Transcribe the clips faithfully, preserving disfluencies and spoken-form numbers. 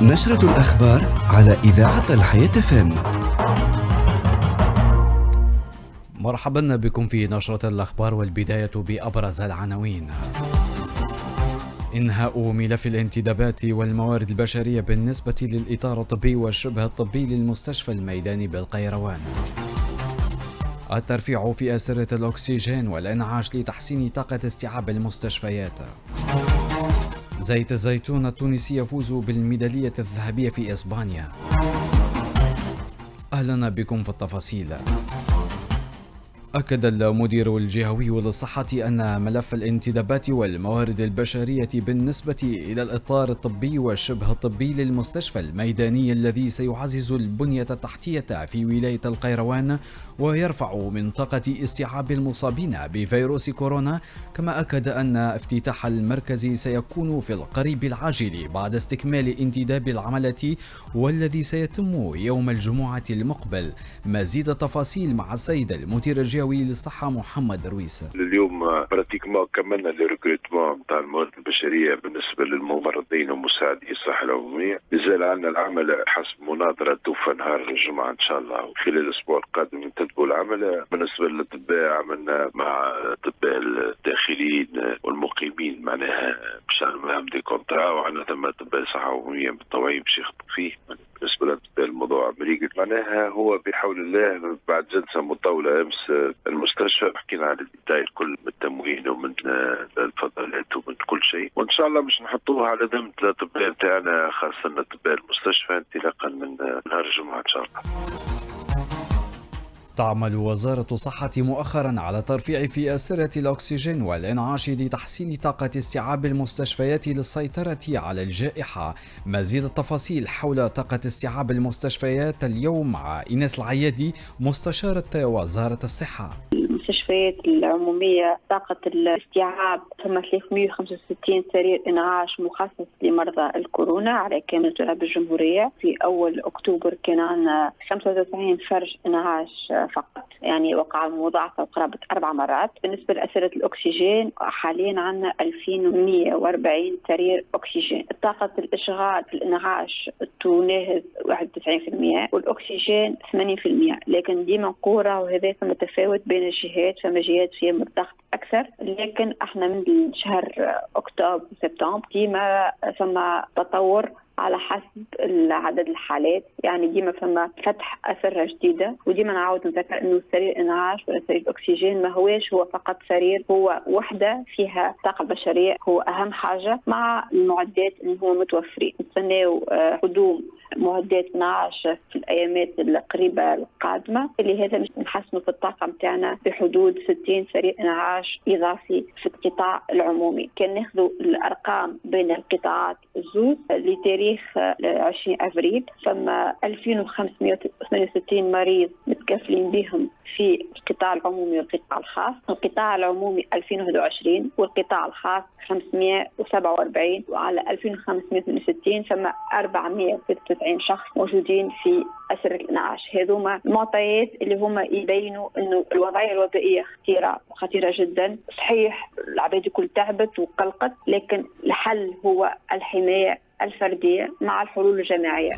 نشرة الأخبار على إذاعة الحياة إف إم. مرحبا بكم في نشرة الأخبار، والبداية بأبرز العناوين. إنهاء ملف الانتدابات والموارد البشرية بالنسبة للإطار الطبي والشبه الطبي للمستشفى الميداني بالقيروان. الترفيع في أسرة الأكسجين والإنعاش لتحسين طاقة استيعاب المستشفيات. زيت الزيتون التونسي يفوز بالميدالية الذهبية في إسبانيا. أهلا بكم في التفاصيل. أكد المدير الجهوي للصحة أن ملف الانتدابات والموارد البشرية بالنسبة إلى الإطار الطبي والشبه الطبي للمستشفى الميداني الذي سيعزز البنية التحتية في ولاية القيروان ويرفع من طاقة استيعاب المصابين بفيروس كورونا. كما أكد أن افتتاح المركز سيكون في القريب العاجل بعد استكمال انتداب العملة والذي سيتم يوم الجمعة المقبل. مزيد التفاصيل مع السيد المدير الجهوي للصحة محمد رويس. اليوم براتيكمون كملنا الريكروتمون نتاع الموارد البشرية بالنسبة للممرضين ومساعدي الصحة العمومية. لازال عندنا العمل حسب مناظرة توفى نهار الجمعة إن شاء الله، وخلال الأسبوع القادم ينتدبوا العمل. بالنسبة للأطباء عملنا مع الأطباء الداخليين والمقيمين معناها باش نعملوا دي كونترا، وعندنا ثم أطباء صحة عمومية متطوعين باش يخدموا فيه. بالنسبة للأطباء الموضوع أمريكي معناها هو بحول الله بعد جلسة مطولة أمس المستشفى حكينا على الديتاي الكل من التموين ومن الفضلات ومن كل شيء، وان شاء الله مش نحطوها على ذمة الاطباء نتاعنا خاصه اطباء المستشفى انطلاقا من نهار الجمعه ان شاء الله. تعمل وزارة الصحة مؤخرا على ترفيع في أسرة الأكسجين والإنعاش لتحسين طاقة استيعاب المستشفيات للسيطرة على الجائحة. مزيد التفاصيل حول طاقة استيعاب المستشفيات اليوم مع إيناس العيادي مستشارة وزارة الصحة. المستشفيات العمومية طاقة الاستيعاب ثم ثلاثمئة وخمسة وستين سرير إنعاش مخصص لمرضى الكورونا على كامل جنوب الجمهورية. في أول أكتوبر كان عندنا خمسة وتسعين فرش إنعاش فقط، يعني وقع مضاعفة قرابة أربع مرات. بالنسبة لأسرة الأكسجين حاليا عندنا ألفين ومئة وأربعين سرير أكسجين. طاقة الإشغال في الإنعاش تناهز واحد وتسعين بالمئة والأكسجين ثمانين بالمئة، لكن ديما نقول وهذا ثم تفاوت بين الجهات، فما جهات فيها الضغط أكثر، لكن احنا من شهر أكتوبر وسبتمبر ديما ثم تطور على حسب عدد الحالات، يعني ديما فما فتح أسرة جديدة. وديما نعاود نذكر إنه سرير إنعاش ولا سرير أكسجين ما هواش هو فقط سرير، هو وحدة فيها طاقة بشرية، هو أهم حاجة مع المعدات اللي هو متوفرين. نستناو قدوم معدات إنعاش في الأيامات القريبة القادمة، اللي هذا مش نحسنوا في الطاقة متاعنا بحدود ستين سرير إنعاش إضافي في القطاع العمومي. كان ناخذوا الأرقام بين القطاعات الزوز لتاريخ عشرين أفريل، فما ألفين وخمسمئة وثمانية وستين مريض متكفلين بهم في القطاع العمومي والقطاع الخاص. القطاع العمومي ألفين وواحد وعشرين والقطاع الخاص خمسمئة وسبعة وأربعين، وعلى ألفين وخمسمئة وثمانية وستين فما أربعمئة وستة وتسعين شخص موجودين في أسر الإنعاش. هذوما المعطيات اللي هما يبينوا إنه الوضعية الوبائية خطيرة خطيرة جدا. صحيح العباد الكل تعبت وقلقت، لكن الحل هو الحماية الفردية مع الحلول الجماعية.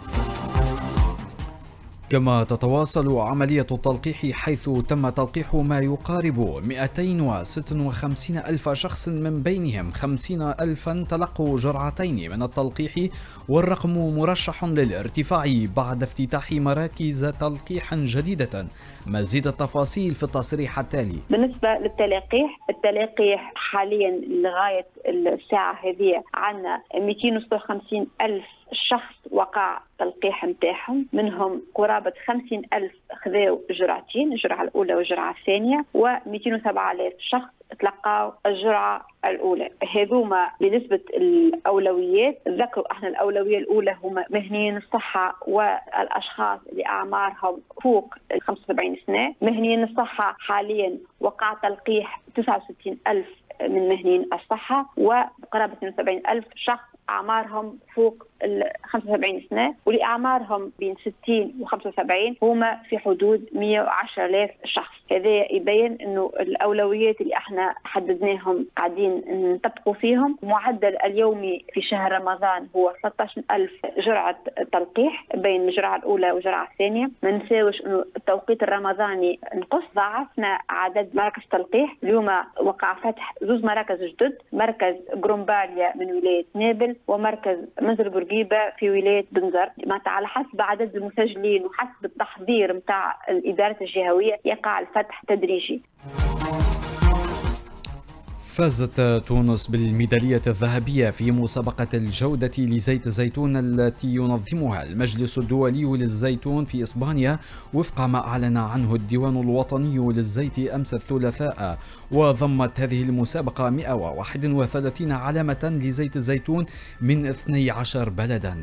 كما تتواصل عملية التلقيح، حيث تم تلقيح ما يقارب مئتين وستة وخمسين ألف شخص، من بينهم خمسين ألفا تلقوا جرعتين من التلقيح، والرقم مرشح للارتفاع بعد افتتاح مراكز تلقيح جديدة. مزيد التفاصيل في التصريح التالي. بالنسبة للتلقيح، التلقيح حاليا لغاية الساعة هذه عندنا مئتين وستة وخمسين ألف شخص وقع تلقيح متاعهم، منهم قرابة خمسين ألف خذوا جرعتين، الجرعة الأولى والجرعة الثانية، ومئتين وسبعة آلاف شخص تلقاو الجرعة الأولى. هذوما بنسبة الأولويات، ذكروا احنا الأولوية الأولى هما مهنيين الصحة والأشخاص اللي أعمارهم فوق خمسة وسبعين سنة. مهنيين الصحة حاليا وقع تلقيح تسعة وستين ألف من مهنيين الصحة، وقرابة اثنين وسبعين ألف شخص أعمارهم فوق ال خمسة وسبعين سنة، واللي أعمارهم بين ستين و خمسة وسبعين هما في حدود مئة وعشرة آلاف شخص. هذا يبين إنه الأولويات اللي احنا حددناهم قاعدين نطبقوا فيهم. معدل اليومي في شهر رمضان هو ثلاثة عشر ألف جرعة تلقيح بين الجرعة الأولى والجرعة الثانية. ما نساوش إنه التوقيت الرمضاني نقص، ضاعفنا عدد مراكز تلقيح. اليوم وقع فتح زوز مراكز جدد، مركز جرومباليا من ولاية نابل ومركز منزل بورقيبة في ولاية بنزرت. معناتها على حسب عدد المسجلين وحسب التحضير متاع الإدارة الجهوية يقع الفتح تدريجي. فازت تونس بالميدالية الذهبية في مسابقة الجودة لزيت الزيتون التي ينظمها المجلس الدولي للزيتون في إسبانيا وفق ما أعلن عنه الديوان الوطني للزيت أمس الثلاثاء. وضمت هذه المسابقة مئة وواحد وثلاثين علامة لزيت الزيتون من اثني عشر بلدا.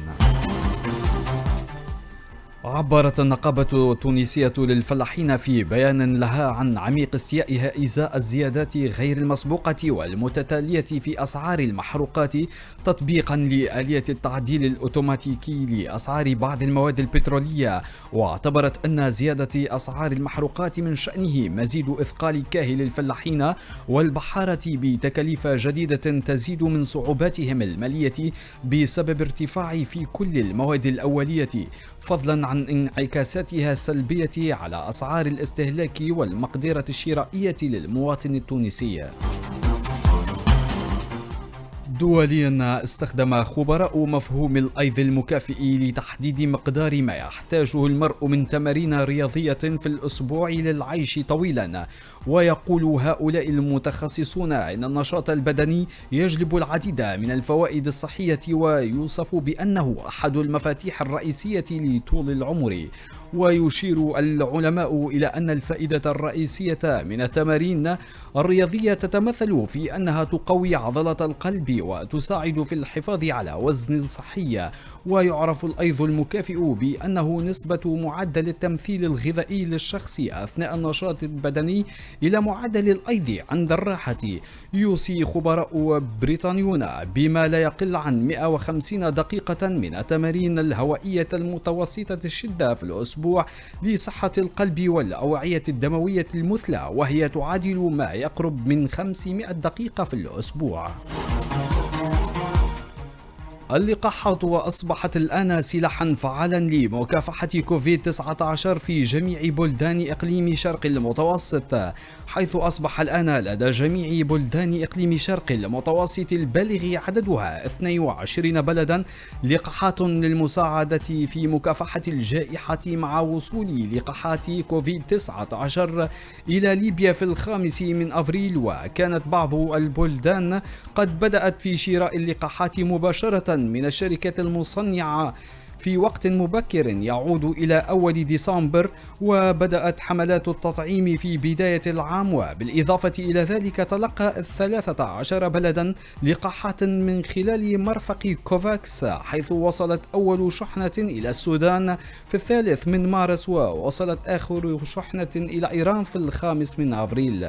عبرت النقابة التونسية للفلاحين في بيان لها عن عميق استيائها إزاء الزيادات غير المسبوقة والمتتالية في أسعار المحروقات تطبيقا لآلية التعديل الأوتوماتيكي لأسعار بعض المواد البترولية. واعتبرت أن زيادة أسعار المحروقات من شأنه مزيد إثقال كاهل الفلاحين والبحارة بتكاليف جديدة تزيد من صعوباتهم المالية بسبب ارتفاع في كل المواد الأولية، فضلا عن انعكاساتها السلبية على أسعار الاستهلاك والمقدرة الشرائية للمواطن التونسي. دوليا، استخدم خبراء مفهوم الأيض المكافئ لتحديد مقدار ما يحتاجه المرء من تمارين رياضية في الأسبوع للعيش طويلا. ويقول هؤلاء المتخصصون إن النشاط البدني يجلب العديد من الفوائد الصحية ويوصف بأنه أحد المفاتيح الرئيسية لطول العمر. ويشير العلماء إلى أن الفائدة الرئيسية من التمارين الرياضية تتمثل في أنها تقوي عضلة القلب وتساعد في الحفاظ على وزن صحي. ويعرف الأيض المكافئ بأنه نسبة معدل التمثيل الغذائي للشخص أثناء النشاط البدني إلى معدل الأيض عند الراحة. يوصي خبراء بريطانيون بما لا يقل عن مئة وخمسين دقيقة من التمارين الهوائية المتوسطة الشدة في الأسبوع لصحة القلب والأوعية الدموية المثلى، وهي تعادل ما يقرب من خمسمئة دقيقة في الأسبوع. اللقاحات أصبحت الآن سلاحا فعالا لمكافحة كوفيد تسعة عشر في جميع بلدان إقليم شرق المتوسط، حيث أصبح الآن لدى جميع بلدان إقليم شرق المتوسط البالغ عددها اثنين وعشرين بلدا لقاحات للمساعدة في مكافحة الجائحة، مع وصول لقاحات كوفيد تسعة عشر إلى ليبيا في الخامس من أبريل. وكانت بعض البلدان قد بدأت في شراء اللقاحات مباشرة من الشركات المصنعة في وقت مبكر يعود إلى أول ديسمبر. وبدأت حملات التطعيم في بداية العام، وبالإضافة إلى ذلك تلقى ثلاثة عشر بلدا لقاحات من خلال مرفق كوفاكس، حيث وصلت أول شحنة إلى السودان في الثالث من مارس، ووصلت آخر شحنة إلى إيران في الخامس من أبريل.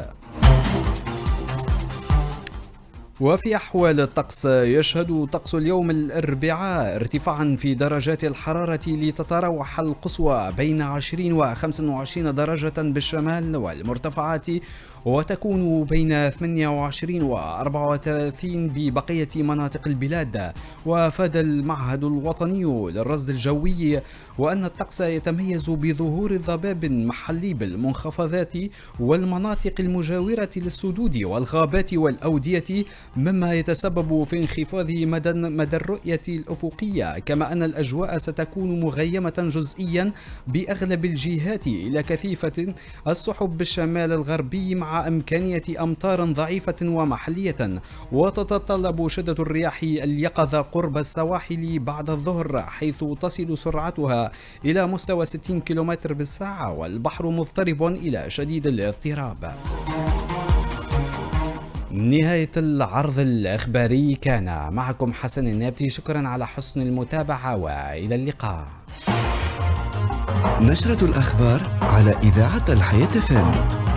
وفي أحوال الطقس، يشهد طقس اليوم الأربعاء ارتفاعا في درجات الحرارة لتتراوح القصوى بين عشرين و خمسة وعشرين درجة بالشمال، والمرتفعات وتكون بين ثمانية وعشرين و أربعة وثلاثين ببقية مناطق البلاد. وأفاد المعهد الوطني للرصد الجوي وأن الطقس يتميز بظهور ضباب محلي بالمنخفضات والمناطق المجاورة للسدود والغابات والأودية، مما يتسبب في انخفاض مدى مدى الرؤية الأفقية، كما أن الأجواء ستكون مغيمة جزئيا بأغلب الجهات إلى كثيفة السحب بالشمال الغربي، مع إمكانية أمطار ضعيفة ومحلية. وتتطلب شدة الرياح اليقظة قرب السواحل بعد الظهر، حيث تصل سرعتها إلى مستوى ستين كيلومتر بالساعة، والبحر مضطرب إلى شديد الاضطراب. نهاية العرض الإخباري، كان معكم حسن النابتي، شكرا على حسن المتابعة وإلى اللقاء. نشرة الأخبار على إذاعة الحياة فام.